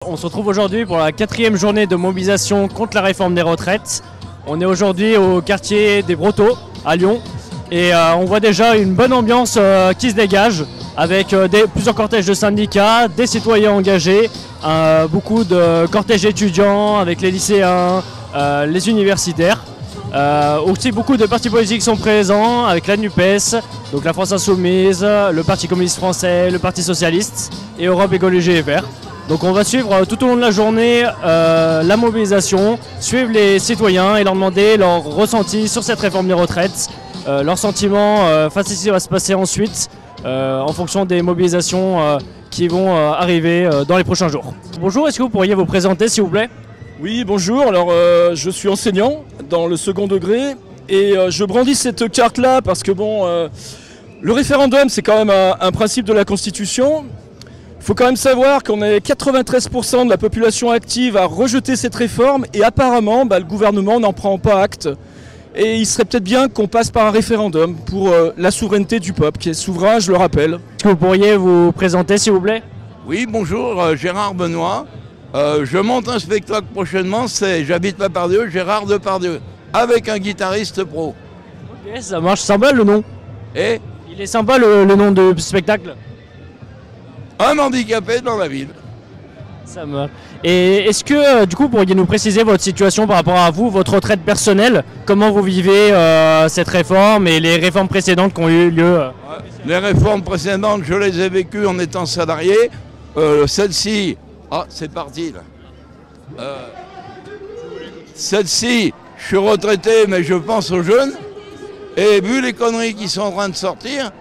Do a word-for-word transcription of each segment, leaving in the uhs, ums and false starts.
On se retrouve aujourd'hui pour la quatrième journée de mobilisation contre la réforme des retraites. On est aujourd'hui au quartier des Brotteaux à Lyon et euh, on voit déjà une bonne ambiance euh, qui se dégage avec euh, des, plusieurs cortèges de syndicats, des citoyens engagés, euh, beaucoup de cortèges étudiants avec les lycéens, euh, les universitaires. Euh, aussi beaucoup de partis politiques sont présents avec la NUPES, donc la France Insoumise, le Parti communiste français, le Parti socialiste et Europe Écologie et Verts. Donc on va suivre tout au long de la journée euh, la mobilisation, suivre les citoyens et leur demander leur ressenti sur cette réforme des retraites, euh, leurs sentiments euh, face à ce qui va se passer ensuite euh, en fonction des mobilisations euh, qui vont euh, arriver euh, dans les prochains jours. Bonjour, est-ce que vous pourriez vous présenter s'il vous plaît ? Oui, bonjour, alors euh, je suis enseignant dans le second degré et euh, je brandis cette carte-là parce que bon, euh, le référendum c'est quand même un, un principe de la Constitution. Il faut quand même savoir qu'on est quatre-vingt-treize pour cent de la population active à rejeter cette réforme et apparemment bah, le gouvernement n'en prend pas acte. Et il serait peut-être bien qu'on passe par un référendum pour euh, la souveraineté du peuple, qui est souverain, je le rappelle. Est-ce que vous pourriez vous présenter s'il vous plaît ? Oui, bonjour, euh, Gérard Benoît. Euh, je monte un spectacle prochainement, c'est J'habite Pardieu, Gérard Depardieu, avec un guitariste pro. Ok, ça marche, sympa le nom. Et Il est sympa le, le nom de spectacle. un handicapé dans la ville. Ça marche. Et est-ce que euh, du coup vous pourriez nous préciser votre situation par rapport à vous, votre retraite personnelle, comment vous vivez euh, cette réforme et les réformes précédentes qui ont eu lieu euh... Les réformes précédentes, je les ai vécues en étant salarié. Euh, Celle-ci... Ah, c'est parti là. Euh, Celle-ci, je suis retraité, mais je pense aux jeunes. Et vu les conneries qui sont en train de sortir,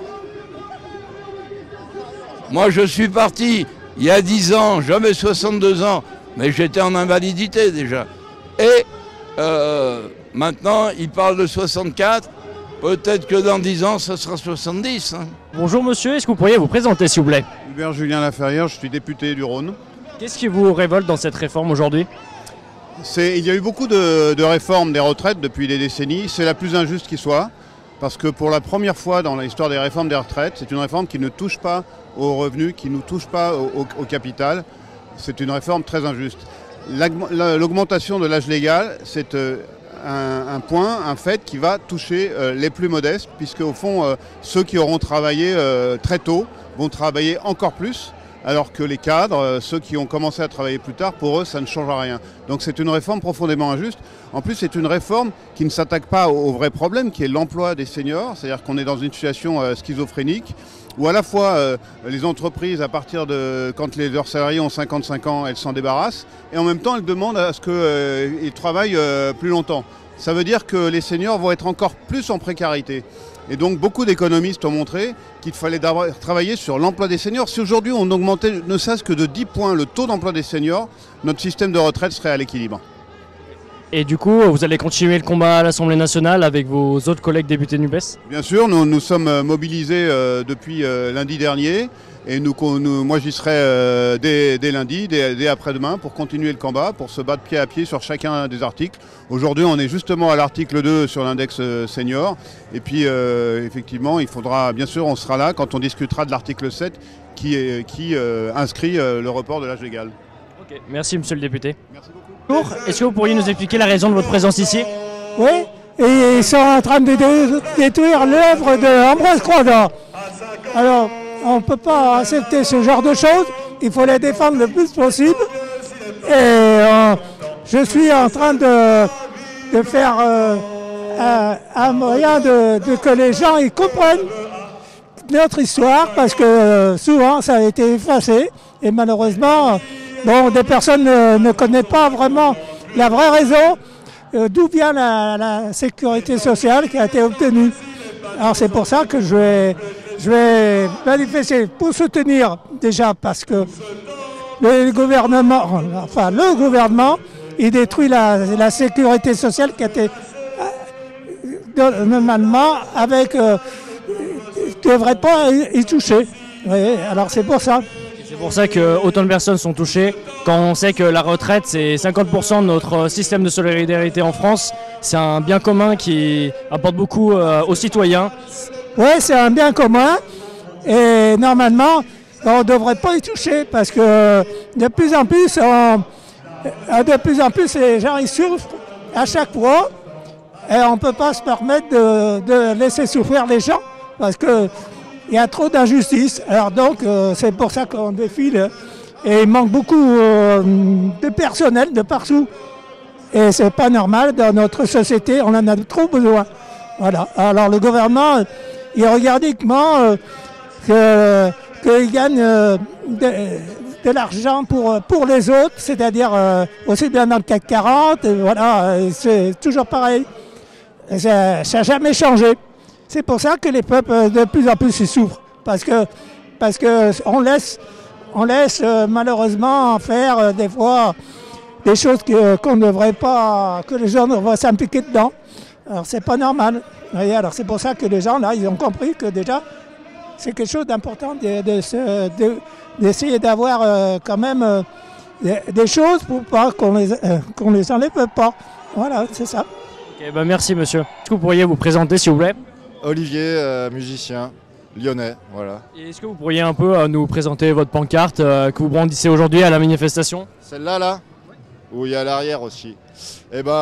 moi je suis parti il y a dix ans, j'avais soixante-deux ans, mais j'étais en invalidité déjà. Et euh, maintenant, ils parlent de soixante-quatre. Peut-être que dans dix ans, ce sera soixante-dix. Hein. Bonjour monsieur, est-ce que vous pourriez vous présenter s'il vous plaît ? Hubert Julien Laferrière, je suis député du Rhône. Qu'est-ce qui vous révolte dans cette réforme aujourd'hui ? Il y a eu beaucoup de, de réformes des retraites depuis des décennies. C'est la plus injuste qui soit, parce que pour la première fois dans l'histoire des réformes des retraites, c'est une réforme qui ne touche pas aux revenus, qui ne touche pas au, au, au capital. C'est une réforme très injuste. L'augmentation de l'âge légal, c'est... Euh, Un, un point, un fait qui va toucher euh, les plus modestes, puisque au fond, euh, ceux qui auront travaillé euh, très tôt vont travailler encore plus, alors que les cadres, euh, ceux qui ont commencé à travailler plus tard, pour eux, ça ne change rien. Donc c'est une réforme profondément injuste. En plus, c'est une réforme qui ne s'attaque pas au, au vrai problème, qui est l'emploi des seniors, c'est-à-dire qu'on est dans une situation euh, schizophrénique, où à la fois euh, les entreprises, à partir de quand les, leurs salariés ont cinquante-cinq ans, elles s'en débarrassent, et en même temps, elles demandent à ce qu'ils euh, travaillent euh, plus longtemps. Ça veut dire que les seniors vont être encore plus en précarité. Et donc, beaucoup d'économistes ont montré qu'il fallait travailler sur l'emploi des seniors. Si aujourd'hui, on augmentait ne serait-ce que de dix points le taux d'emploi des seniors, notre système de retraite serait à l'équilibre. Et du coup, vous allez continuer le combat à l'Assemblée nationale avec vos autres collègues députés NUPES ? Bien sûr, nous nous sommes mobilisés euh, depuis euh, lundi dernier. Et nous, nous, moi, j'y serai euh, dès, dès lundi, dès, dès après-demain, pour continuer le combat, pour se battre pied à pied sur chacun des articles. Aujourd'hui, on est justement à l'article deux sur l'index senior. Et puis, euh, effectivement, il faudra, bien sûr, on sera là quand on discutera de l'article sept qui, est, qui euh, inscrit euh, le report de l'âge légal. Ok, merci monsieur le député. Merci beaucoup. Bonjour, est-ce que vous pourriez nous expliquer la raison de votre présence ici ? Oui, et ils sont en train de détruire l'œuvre de Ambroise Croizat. Alors, on ne peut pas accepter ce genre de choses, il faut les défendre le plus possible. Et euh, je suis en train de, de faire euh, un, un moyen de, de que les gens ils comprennent notre histoire, parce que euh, souvent ça a été effacé, et malheureusement, bon, des personnes ne, ne connaissent pas vraiment la vraie raison euh, d'où vient la, la sécurité sociale qui a été obtenue. Alors c'est pour ça que je vais... Je vais manifester pour soutenir déjà parce que le gouvernement, enfin le gouvernement, il détruit la, la sécurité sociale qui a été euh, normalement avec, euh, ne devrait pas y toucher. Oui, alors c'est pour ça. C'est pour ça que autant de personnes sont touchées. Quand on sait que la retraite, c'est cinquante pour cent de notre système de solidarité en France, c'est un bien commun qui apporte beaucoup euh, aux citoyens. Oui, c'est un bien commun et normalement, on ne devrait pas y toucher parce que de plus en plus, on, de plus en plus les gens ils souffrent à chaque fois et on ne peut pas se permettre de, de laisser souffrir les gens parce qu'il y a trop d'injustice. Alors donc euh, c'est pour ça qu'on défile et il manque beaucoup euh, de personnel de partout. Et c'est pas normal dans notre société, on en a trop besoin. Voilà. Alors le gouvernement, il regarde uniquement euh, qu'il gagne euh, de, de l'argent pour, pour les autres, c'est-à-dire euh, aussi bien dans le C A C quarante, et voilà, et c'est toujours pareil. Et ça n'a jamais changé. C'est pour ça que les peuples de plus en plus ils souffrent, parce que parce que on laisse, on laisse euh, malheureusement faire euh, des fois des choses que, qu'on ne devrait pas, que les gens devraient s'impliquer dedans. Alors c'est pas normal. Et alors c'est pour ça que les gens là, ils ont compris que déjà c'est quelque chose d'important de, de se, de, d'essayer d'avoir euh, quand même euh, des, des choses pour pas qu'on les, euh, qu'on les enlève pas. Voilà, c'est ça. Okay, bah merci monsieur. Est-ce que vous pourriez vous présenter s'il vous plaît? Olivier, euh, musicien, lyonnais, voilà. Et est-ce que vous pourriez un peu euh, nous présenter votre pancarte euh, que vous brandissez aujourd'hui à la manifestation? Celle-là, là, où il y a l'arrière aussi. Eh ben,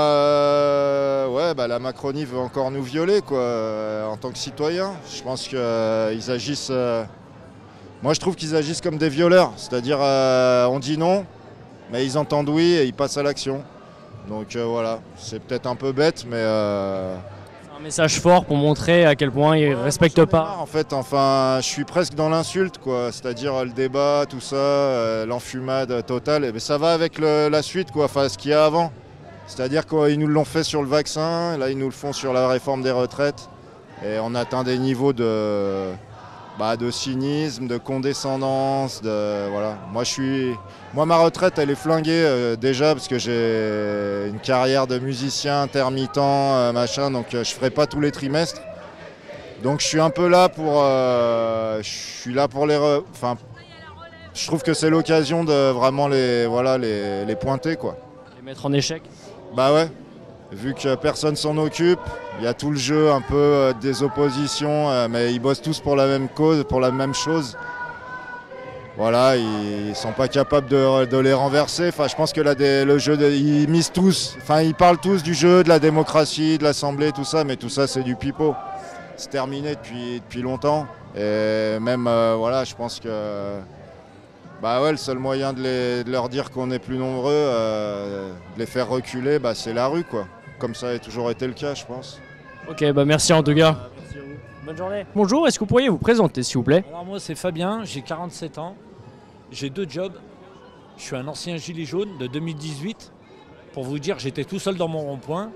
euh, ouais, bah, la Macronie veut encore nous violer, quoi, euh, en tant que citoyens. Je pense qu'ils euh, agissent... Euh... Moi, je trouve qu'ils agissent comme des violeurs. C'est-à-dire, euh, on dit non, mais ils entendent oui et ils passent à l'action. Donc euh, voilà, c'est peut-être un peu bête, mais... Euh... Un message fort pour montrer à quel point ils ne respectent pas. En fait, enfin, je suis presque dans l'insulte, quoi. C'est-à-dire le débat, tout ça, euh, l'enfumade totale. Mais ça va avec le, la suite, quoi. Enfin, ce qu'il y a avant. C'est-à-dire qu'ils nous l'ont fait sur le vaccin, là ils nous le font sur la réforme des retraites. Et on atteint des niveaux de, bah, de cynisme, de condescendance. De, voilà. Moi, je suis, moi, ma retraite, elle est flinguée euh, déjà parce que j'ai une carrière de musicien intermittent, euh, machin, donc euh, je ferai pas tous les trimestres. Donc je suis un peu là pour, euh, je suis là pour les, re... enfin, je trouve que c'est l'occasion de vraiment les, voilà, les, les pointer, quoi. Les mettre en échec. Bah ouais, vu que personne s'en occupe, il y a tout le jeu un peu euh, des oppositions, euh, mais ils bossent tous pour la même cause, pour la même chose. Voilà, ils sont pas capables de, de les renverser. Enfin, je pense que là, le jeu, de, ils misent tous, enfin, ils parlent tous du jeu, de la démocratie, de l'Assemblée, tout ça, mais tout ça, c'est du pipeau. C'est terminé depuis, depuis longtemps. Et même, euh, voilà, je pense que bah ouais, le seul moyen de, les, de leur dire qu'on est plus nombreux, euh, de les faire reculer, bah, c'est la rue, quoi. Comme ça a toujours été le cas, je pense. Ok, bah merci en tout cas. Merci à vous. Bonne journée. Bonjour, est-ce que vous pourriez vous présenter s'il vous plaît? Alors moi c'est Fabien, j'ai quarante-sept ans, j'ai deux jobs. Je suis un ancien gilet jaune de deux mille dix-huit. Pour vous dire, j'étais tout seul dans mon rond-point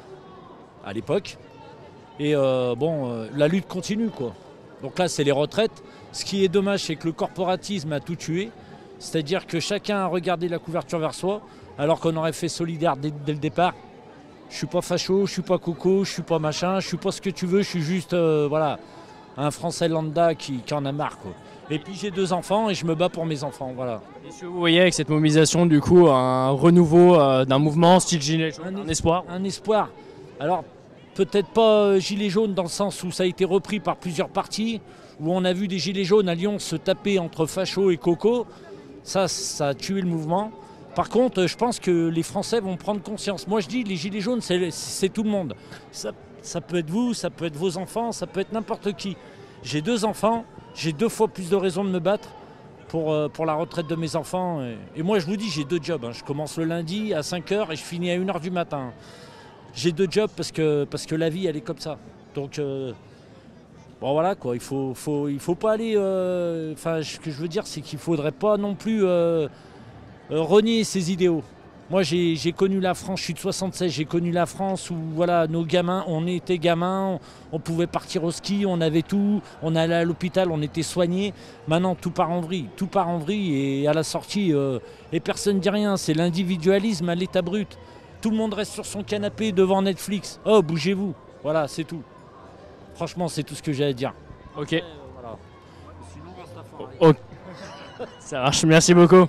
à l'époque. Et euh, bon, euh, la lutte continue, quoi. Donc là, c'est les retraites. Ce qui est dommage, c'est que le corporatisme a tout tué. C'est-à-dire que chacun a regardé la couverture vers soi, alors qu'on aurait fait solidaire dès, dès le départ. Je suis pas facho, je suis pas coco, je suis pas machin, je suis pas ce que tu veux, je suis juste euh, voilà, un Français lambda qui, qui en a marre, quoi. Et puis j'ai deux enfants et je me bats pour mes enfants, voilà. Est-ce que vous voyez avec cette mobilisation du coup un renouveau euh, d'un mouvement style gilet jaune, un, un espoir? Un espoir. Alors peut-être pas euh, gilet jaune dans le sens où ça a été repris par plusieurs partis, où on a vu des gilets jaunes à Lyon se taper entre facho et coco. Ça, ça a tué le mouvement. Par contre, je pense que les Français vont prendre conscience. Moi je dis, les gilets jaunes, c'est, c'est tout le monde. Ça, ça peut être vous, ça peut être vos enfants, ça peut être n'importe qui. J'ai deux enfants, j'ai deux fois plus de raisons de me battre pour, euh, pour la retraite de mes enfants. Et, et moi je vous dis, j'ai deux jobs. Hein. Je commence le lundi à cinq heures et je finis à une heure du matin. J'ai deux jobs parce que, parce que la vie, elle est comme ça. Donc, euh, bon voilà quoi, il faut, faut, il faut pas aller... Enfin, euh, ce que je veux dire, c'est qu'il faudrait pas non plus euh, euh, renier ses idéaux. Moi, j'ai, j'ai connu la France, je suis de soixante-seize, j'ai connu la France où, voilà, nos gamins, on était gamins, on, on pouvait partir au ski, on avait tout, on allait à l'hôpital, on était soignés. Maintenant, tout part en vrille, tout part en vrille et à la sortie, euh, et personne ne dit rien, c'est l'individualisme à l'état brut. Tout le monde reste sur son canapé devant Netflix. Oh, bougez-vous. Voilà, c'est tout. Franchement, c'est tout ce que j'ai à dire. Ok. Euh, voilà. Sinon, reste à fond. Oh. Ça marche, merci beaucoup.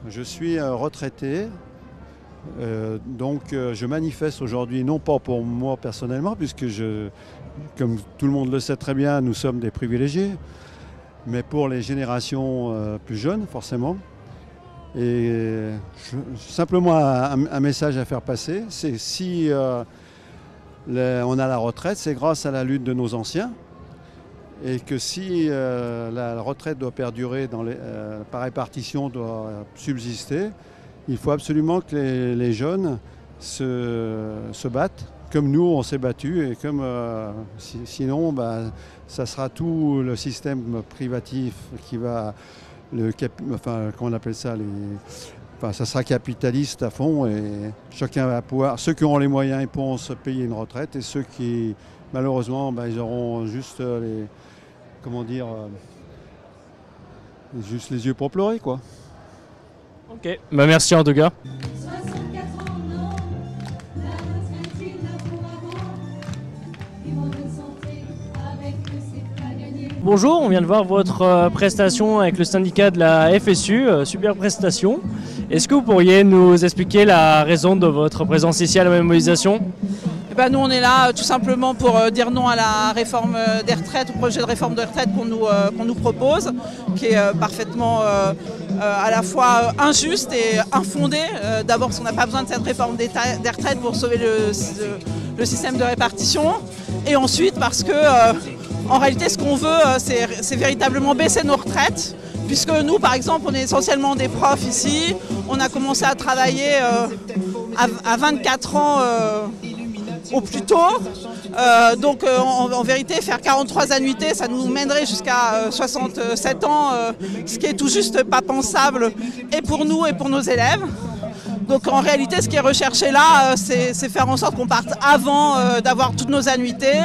Je suis euh, retraité, euh, donc euh, je manifeste aujourd'hui, non pas pour moi personnellement, puisque je, comme tout le monde le sait très bien, nous sommes des privilégiés, mais pour les générations euh, plus jeunes, forcément. Et je, simplement un, un message à faire passer, c'est si euh, les, on a la retraite, c'est grâce à la lutte de nos anciens. Et que si euh, la retraite doit perdurer, dans les, euh, par répartition doit subsister, il faut absolument que les, les jeunes se, se battent, comme nous on s'est battus, et comme euh, si, sinon bah, ça sera tout le système privatif qui va, le cap, enfin qu'on appelle ça, les, enfin, ça sera capitaliste à fond, et chacun va pouvoir, ceux qui auront les moyens ils pourront se payer une retraite, et ceux qui malheureusement bah, ils auront juste les comment dire, euh, juste les yeux pour pleurer, quoi. Ok, bah merci en tout cas. Bonjour, on vient de voir votre euh, prestation avec le syndicat de la F S U, euh, super prestation. Est-ce que vous pourriez nous expliquer la raison de votre présence ici à la mobilisation ? Ben nous on est là euh, tout simplement pour euh, dire non à la réforme euh, des retraites, au projet de réforme des retraites qu'on nous, euh, qu'on nous propose, qui est euh, parfaitement euh, euh, à la fois euh, injuste et infondé. Euh, D'abord parce qu'on n'a pas besoin de cette réforme des, des retraites pour sauver le, le, le système de répartition. Et ensuite parce que euh, en réalité ce qu'on veut euh, c'est véritablement baisser nos retraites. Puisque nous par exemple on est essentiellement des profs ici, on a commencé à travailler euh, à, à vingt-quatre ans euh, au plus tôt, euh, donc euh, en, en vérité faire quarante-trois annuités ça nous mènerait jusqu'à euh, soixante-sept ans, euh, ce qui est tout juste pas pensable et pour nous et pour nos élèves. Donc en réalité ce qui est recherché là euh, c'est faire en sorte qu'on parte avant euh, d'avoir toutes nos annuités,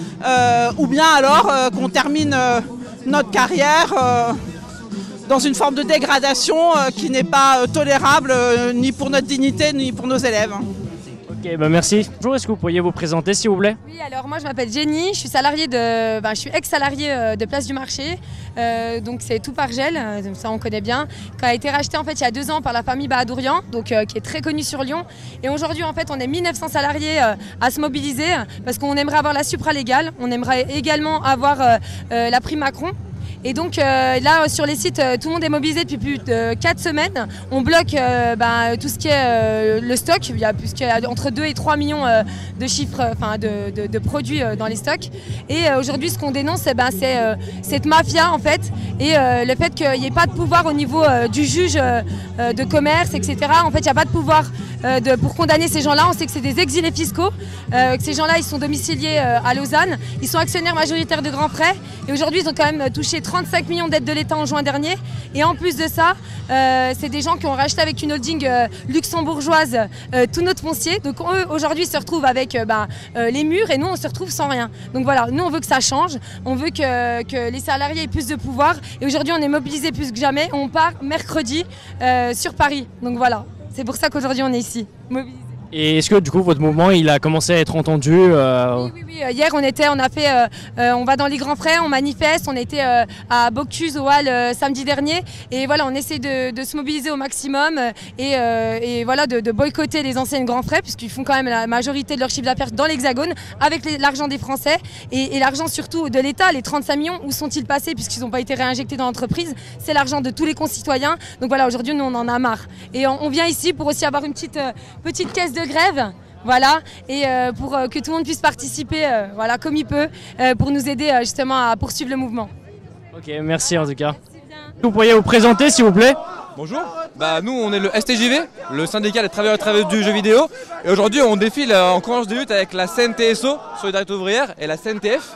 euh, ou bien alors euh, qu'on termine euh, notre carrière euh, dans une forme de dégradation euh, qui n'est pas euh, tolérable euh, ni pour notre dignité ni pour nos élèves. Ok, bah merci. Bonjour, est-ce que vous pourriez vous présenter s'il vous plaît? Oui, alors moi je m'appelle Jenny, je suis salariée de, ben, je suis ex-salariée de Place du Marché, euh, donc c'est tout par gel, ça on connaît bien, qui a été racheté en fait il y a deux ans par la famille Bahadourian, donc euh, qui est très connue sur Lyon. Et aujourd'hui en fait on est mille neuf cents salariés euh, à se mobiliser parce qu'on aimerait avoir la supralégale, on aimerait également avoir euh, euh, la prime Macron. Et donc euh, là sur les sites, euh, tout le monde est mobilisé depuis plus de quatre semaines. On bloque euh, bah, tout ce qui est euh, le stock. Il y a, il y a entre deux et trois millions euh, de chiffres, enfin de, de, de produits euh, dans les stocks. Et euh, aujourd'hui ce qu'on dénonce, eh ben, c'est euh, cette mafia en fait. Et euh, le fait qu'il n'y ait pas de pouvoir au niveau euh, du juge euh, de commerce, et cetera. En fait il n'y a pas de pouvoir euh, de, pour condamner ces gens-là. On sait que c'est des exilés fiscaux, euh, que ces gens-là ils sont domiciliés euh, à Lausanne. Ils sont actionnaires majoritaires de Grands Frais. Et aujourd'hui ils ont quand même touché trente-cinq millions d'aides de l'État en juin dernier. Et en plus de ça, euh, c'est des gens qui ont racheté avec une holding euh, luxembourgeoise euh, tout notre foncier. Donc eux, aujourd'hui, se retrouvent avec euh, bah, euh, les murs et nous, on se retrouve sans rien. Donc voilà, nous, on veut que ça change. On veut que, que les salariés aient plus de pouvoir. Et aujourd'hui, on est mobilisés plus que jamais. On part mercredi euh, sur Paris. Donc voilà, c'est pour ça qu'aujourd'hui, on est ici, mobilisés. Et est-ce que du coup votre mouvement il a commencé à être entendu euh... Oui, oui, oui. Hier on était, on a fait, euh, euh, on va dans les Grands Frais, on manifeste, on était euh, à Bocuse au Hall euh, samedi dernier et voilà on essaie de, de se mobiliser au maximum euh, et, euh, et voilà de, de boycotter les anciennes Grands Frais puisqu'ils font quand même la majorité de leur chiffre d'affaires dans l'Hexagone avec l'argent des Français et, et l'argent surtout de l'État, les trente-cinq millions, où sont-ils passés puisqu'ils n'ont pas été réinjectés dans l'entreprise, c'est l'argent de tous les concitoyens. Donc voilà, aujourd'hui nous on en a marre et on, on vient ici pour aussi avoir une petite, euh, petite caisse de grève, voilà, et euh, pour euh, que tout le monde puisse participer, euh, voilà, comme il peut, euh, pour nous aider euh, justement à poursuivre le mouvement. Ok, merci en tout cas. Vous pourriez vous présenter s'il vous plaît? Bonjour, bah, nous on est le S T J V, le syndicat des travailleurs et travailleuses du jeu vidéo, et aujourd'hui on défile en courage de lutte avec la C N T S O, Solidarité Ouvrière, et la C N T F.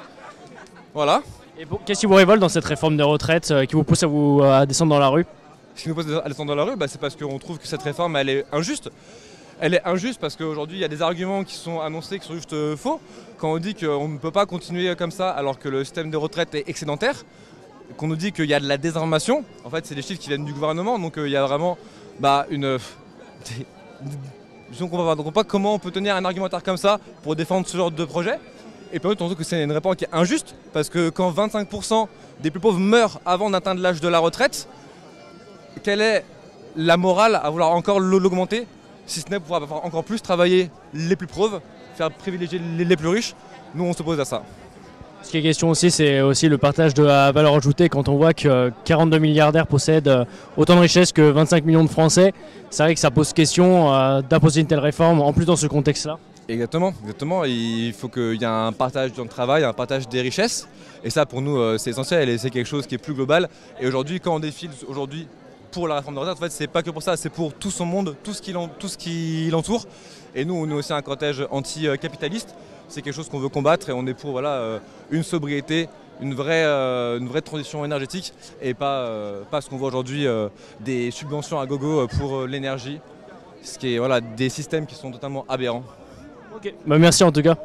Voilà. Et qu'est-ce qui vous révolte dans cette réforme des retraites euh, qui vous pousse à vous à descendre dans la rue? Ce qui nous pousse à descendre dans la rue, bah, c'est parce qu'on trouve que cette réforme elle est injuste. Elle est injuste parce qu'aujourd'hui il y a des arguments qui sont annoncés qui sont juste euh, faux. Quand on dit qu'on ne peut pas continuer comme ça alors que le système de retraite est excédentaire, qu'on nous dit qu'il y a de la désinformation, en fait c'est des chiffres qui viennent du gouvernement, donc euh, il y a vraiment bah, une... Euh, des, je ne comprends pas comment on peut tenir un argumentaire comme ça pour défendre ce genre de projet. Et puis on trouve que c'est une réponse qui est injuste parce que quand vingt-cinq pour cent des plus pauvres meurent avant d'atteindre l'âge de la retraite, quelle est la morale à vouloir encore l'augmenter, si ce n'est pour pouvoir encore plus travailler les plus pauvres, faire privilégier les, les plus riches. Nous, on s'oppose à ça. Ce qui est question aussi, c'est aussi le partage de la valeur ajoutée. Quand on voit que quarante-deux milliardaires possèdent autant de richesses que vingt-cinq millions de Français, c'est vrai que ça pose question euh, d'imposer une telle réforme, en plus dans ce contexte-là. Exactement, exactement. Il faut qu'il y ait un partage dans le travail, un partage des richesses. Et ça, pour nous, c'est essentiel et c'est quelque chose qui est plus global. Et aujourd'hui, quand on défile aujourd'hui pour la réforme de retraite, en fait, c'est pas que pour ça, c'est pour tout son monde, tout ce qui l'entoure. Et nous, on est aussi un cortège anti-capitaliste. C'est quelque chose qu'on veut combattre et on est pour voilà, une sobriété, une vraie, euh, une vraie transition énergétique et pas, euh, pas ce qu'on voit aujourd'hui, euh, des subventions à gogo pour euh, l'énergie, ce qui est voilà, des systèmes qui sont totalement aberrants. Okay. Bah, merci en tout cas.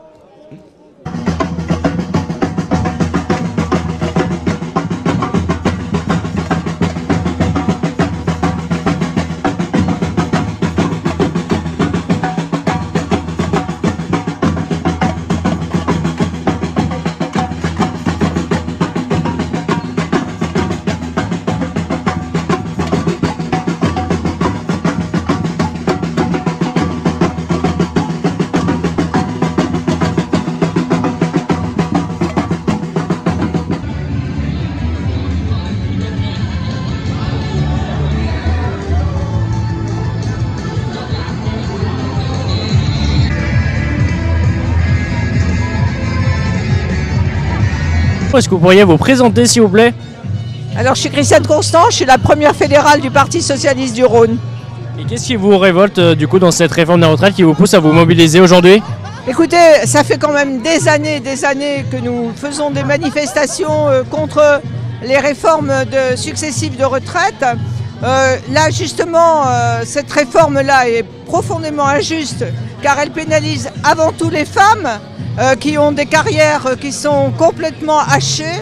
Est-ce que vous pourriez vous présenter s'il vous plaît? Alors je suis Christiane Constant, je suis la première fédérale du Parti Socialiste du Rhône. Et qu'est-ce qui vous révolte euh, du coup dans cette réforme des retraites qui vous pousse à vous mobiliser aujourd'hui? Écoutez, ça fait quand même des années des années que nous faisons des manifestations euh, contre les réformes de, successives de retraite. Euh, là justement, euh, cette réforme-là est profondément injuste car elle pénalise avant tout les femmes euh, qui ont des carrières euh, qui sont complètement hachées.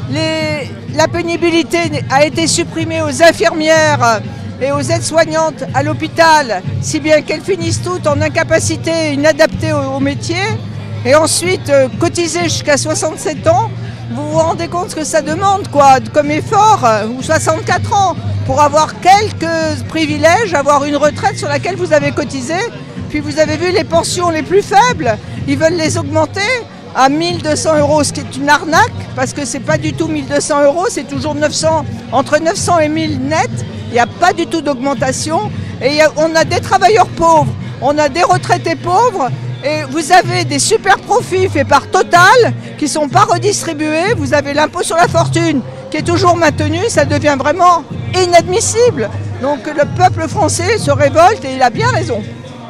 Les, la pénibilité a été supprimée aux infirmières et aux aides-soignantes à l'hôpital, si bien qu'elles finissent toutes en incapacité inadaptée au, au métier. Et ensuite, euh, cotiser jusqu'à soixante-sept ans, vous vous rendez compte ce que ça demande quoi, comme effort, ou soixante-quatre ans, pour avoir quelques privilèges, avoir une retraite sur laquelle vous avez cotisé. Puis vous avez vu les pensions les plus faibles, ils veulent les augmenter à mille deux cents euros, ce qui est une arnaque, parce que c'est pas du tout mille deux cents euros, c'est toujours neuf cents, entre neuf cents et mille net, il n'y a pas du tout d'augmentation. Et y a, on a des travailleurs pauvres, on a des retraités pauvres, et vous avez des super profits faits par Total qui ne sont pas redistribués, vous avez l'impôt sur la fortune qui est toujours maintenu, ça devient vraiment inadmissible. Donc le peuple français se révolte et il a bien raison.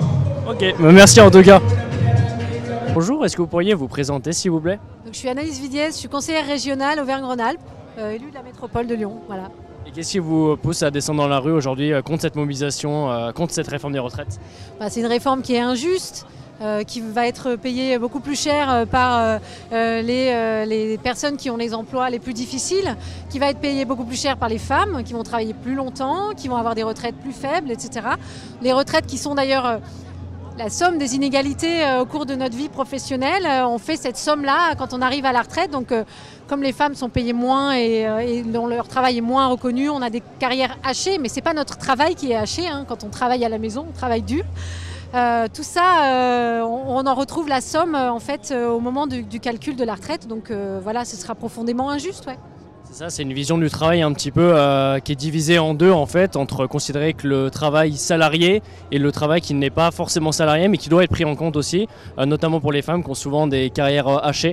Ok, merci en tout cas. Bonjour, est-ce que vous pourriez vous présenter s'il vous plaît? Donc, je suis Anaïs Vidiès, je suis conseillère régionale Auvergne-Rhône-Alpes, euh, élue de la métropole de Lyon. Voilà. Et qu'est-ce qui vous pousse à descendre dans la rue aujourd'hui euh, contre cette mobilisation, euh, contre cette réforme des retraites? Bah, c'est une réforme qui est injuste, euh, qui va être payée beaucoup plus cher euh, par euh, euh, les, euh, les personnes qui ont les emplois les plus difficiles, qui va être payée beaucoup plus cher par les femmes qui vont travailler plus longtemps, qui vont avoir des retraites plus faibles, et cetera. Les retraites qui sont d'ailleurs... Euh, la somme des inégalités euh, au cours de notre vie professionnelle, euh, on fait cette somme-là quand on arrive à la retraite. Donc, euh, comme les femmes sont payées moins et, euh, et dont leur travail est moins reconnu, on a des carrières hachées, mais ce n'est pas notre travail qui est haché. Hein. Quand on travaille à la maison, on travaille dur. Euh, tout ça, euh, on, on en retrouve la somme euh, en fait, euh, au moment du, du calcul de la retraite. Donc euh, voilà, ce sera profondément injuste. Ouais. C'est ça, c'est une vision du travail un petit peu euh, qui est divisée en deux en fait, entre considérer que le travail salarié et le travail qui n'est pas forcément salarié mais qui doit être pris en compte aussi, euh, notamment pour les femmes qui ont souvent des carrières euh, hachées.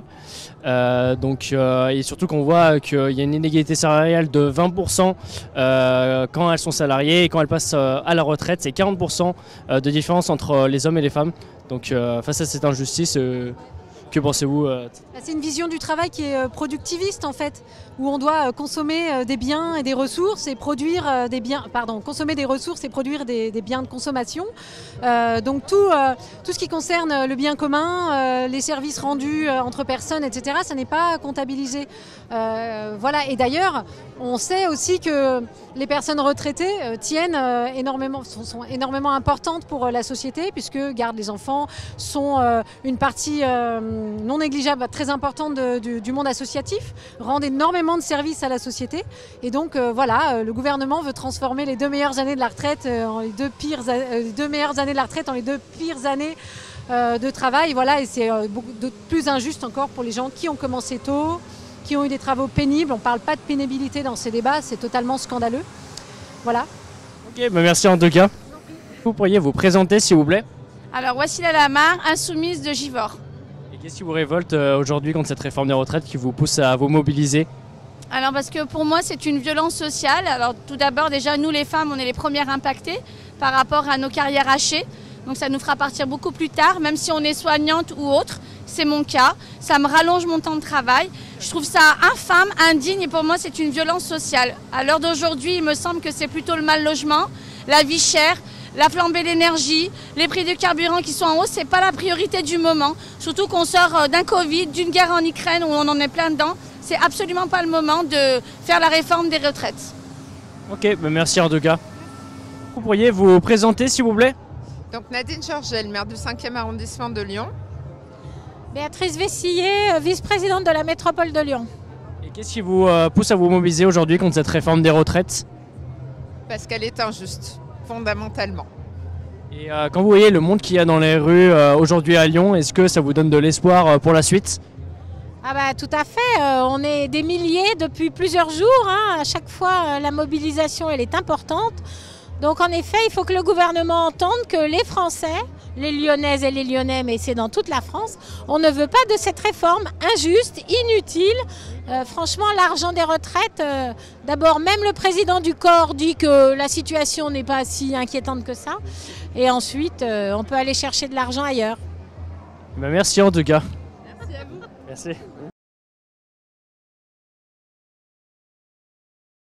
Euh, donc, euh, et surtout qu'on voit qu'il y a une inégalité salariale de vingt pour cent euh, quand elles sont salariées et quand elles passent euh, à la retraite, c'est quarante pour cent de différence entre les hommes et les femmes. Donc euh, face à cette injustice, euh, que pensez-vous euh... C'est une vision du travail qui est productiviste en fait, où on doit consommer des biens et des ressources et produire des biens, pardon, consommer des ressources et produire des, des biens de consommation. Euh, donc tout, euh, tout ce qui concerne le bien commun, euh, les services rendus euh, entre personnes, et cetera, ça n'est pas comptabilisé. Euh, voilà. Et d'ailleurs, on sait aussi que les personnes retraitées euh, tiennent euh, énormément, sont, sont énormément importantes pour euh, la société, puisque garde les enfants sont euh, une partie euh, non négligeable, très importante de, du, du monde associatif, rendent énormément énormément de services à la société. Et donc euh, voilà, euh, le gouvernement veut transformer les deux meilleures années de la retraite euh, en les deux pires, euh, les deux meilleures années de la retraite en les deux pires années euh, de travail. Voilà, et c'est euh, beaucoup de plus injuste encore pour les gens qui ont commencé tôt, qui ont eu des travaux pénibles. On ne parle pas de pénibilité dans ces débats, c'est totalement scandaleux. Voilà. Ok, bah merci en tout cas. Vous pourriez vous présenter s'il vous plaît? Alors, Wassila Lamar, insoumise de Givors. Et qu'est-ce qui vous révolte euh, aujourd'hui contre cette réforme des retraites qui vous pousse à vous mobiliser? Alors, parce que pour moi, c'est une violence sociale. Alors, tout d'abord, déjà, nous les femmes, on est les premières impactées par rapport à nos carrières hachées. Donc, ça nous fera partir beaucoup plus tard, même si on est soignante ou autre. C'est mon cas. Ça me rallonge mon temps de travail. Je trouve ça infâme, indigne et pour moi, c'est une violence sociale. À l'heure d'aujourd'hui, il me semble que c'est plutôt le mal logement, la vie chère, la flambée d'énergie, les prix du carburant qui sont en hausse, c'est pas la priorité du moment. Surtout qu'on sort d'un Covid, d'une guerre en Ukraine où on en est plein dedans. C'est absolument pas le moment de faire la réforme des retraites. Ok, bah merci en tout cas. Vous pourriez vous présenter s'il vous plaît? Donc Nadine Georgel, maire du cinquième arrondissement de Lyon. Béatrice Vessillier, vice-présidente de la métropole de Lyon. Et qu'est-ce qui vous euh, pousse à vous mobiliser aujourd'hui contre cette réforme des retraites? Parce qu'elle est injuste, fondamentalement. Et euh, quand vous voyez le monde qu'il y a dans les rues euh, aujourd'hui à Lyon, est-ce que ça vous donne de l'espoir euh, pour la suite? Ah bah tout à fait, euh, on est des milliers depuis plusieurs jours, hein. À chaque fois euh, la mobilisation elle est importante. Donc en effet, il faut que le gouvernement entende que les Français, les Lyonnaises et les Lyonnais, mais c'est dans toute la France, on ne veut pas de cette réforme injuste, inutile. Euh, franchement, l'argent des retraites, euh, d'abord même le président du corps dit que la situation n'est pas si inquiétante que ça. Et ensuite, euh, on peut aller chercher de l'argent ailleurs. Bah merci en tout cas. Merci à vous. Merci.